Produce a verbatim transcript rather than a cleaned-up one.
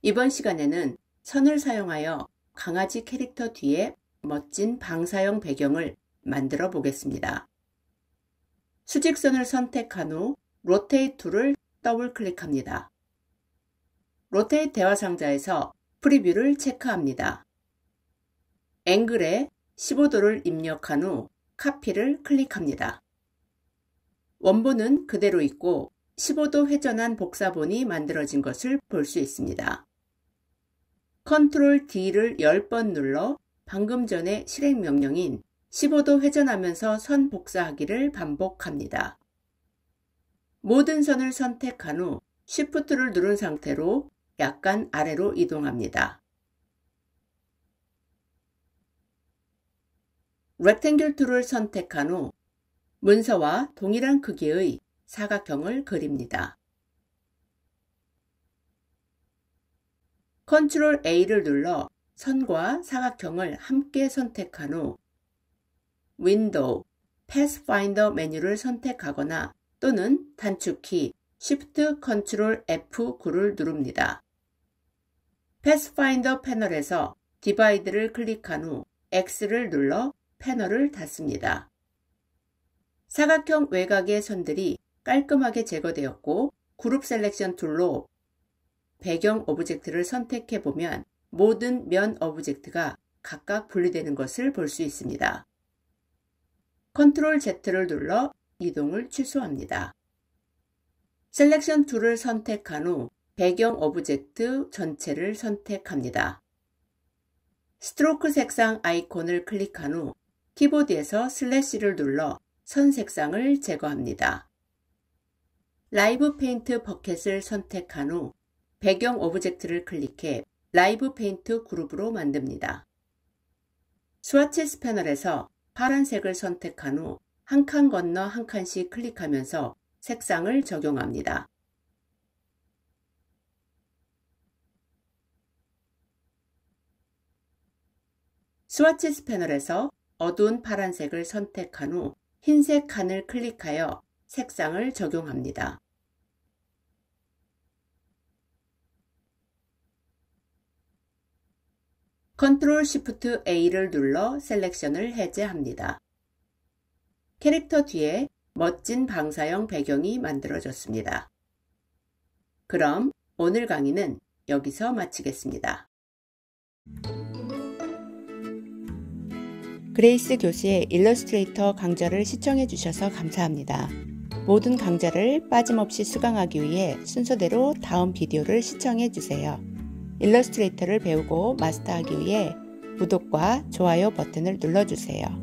이번 시간에는 선을 사용하여 강아지 캐릭터 뒤에 멋진 방사형 배경을 만들어 보겠습니다. 수직선을 선택한 후 로테이트 툴을 더블 클릭합니다. 로테이트 대화 상자에서 프리뷰를 체크합니다. 앵글에 십오 도를 입력한 후 카피를 클릭합니다. 원본은 그대로 있고 십오 도 회전한 복사본이 만들어진 것을 볼 수 있습니다. 컨트롤 D를 십 번 눌러 방금 전에 실행 명령인 십오 도 회전하면서 선 복사하기를 반복합니다. 모든 선을 선택한 후 쉬프트를 누른 상태로 약간 아래로 이동합니다. 렉탱글 툴을 선택한 후 문서와 동일한 크기의 사각형을 그립니다. 컨트롤 A를 눌러 선과 사각형을 함께 선택한 후 윈도우, 패스파인더 메뉴를 선택하거나 또는 단축키 Shift 컨트롤 에프 구를 누릅니다. 패스파인더 패널에서 디바이드를 클릭한 후 X를 눌러 패널을 닫습니다. 사각형 외곽의 선들이 깔끔하게 제거되었고 그룹 셀렉션 툴로 배경 오브젝트를 선택해 보면 모든 면 오브젝트가 각각 분리되는 것을 볼 수 있습니다. 컨트롤 Z를 눌러 이동을 취소합니다. 셀렉션 툴을 선택한 후 배경 오브젝트 전체를 선택합니다. 스트로크 색상 아이콘을 클릭한 후 키보드에서 슬래시를 눌러 선 색상을 제거합니다. 라이브 페인트 버켓을 선택한 후 배경 오브젝트를 클릭해 라이브 페인트 그룹으로 만듭니다. 스와치스 패널에서 파란색을 선택한 후 한 칸 건너 한 칸씩 클릭하면서 색상을 적용합니다. 스와치스 패널에서 어두운 파란색을 선택한 후 흰색 칸을 클릭하여 색상을 적용합니다. 컨트롤 쉬프트 A를 눌러 셀렉션을 해제합니다. 캐릭터 뒤에 멋진 방사형 배경이 만들어졌습니다. 그럼 오늘 강의는 여기서 마치겠습니다. 그레이스 교수의 일러스트레이터 강좌를 시청해 주셔서 감사합니다. 모든 강좌를 빠짐없이 수강하기 위해 순서대로 다음 비디오를 시청해 주세요. 일러스트레이터를 배우고 마스터하기 위해 구독과 좋아요 버튼을 눌러주세요.